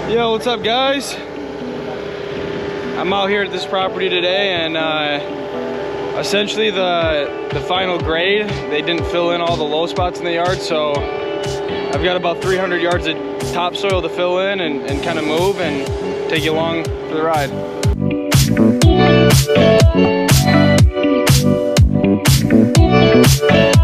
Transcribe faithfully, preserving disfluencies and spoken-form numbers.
Yo, what's up guys? I'm out here at this property today, and uh, essentially the the final grade, they didn't fill in all the low spots in the yard, so I've got about three hundred yards of topsoil to fill in and, and kind of move and take you along for the ride. We'll be right back.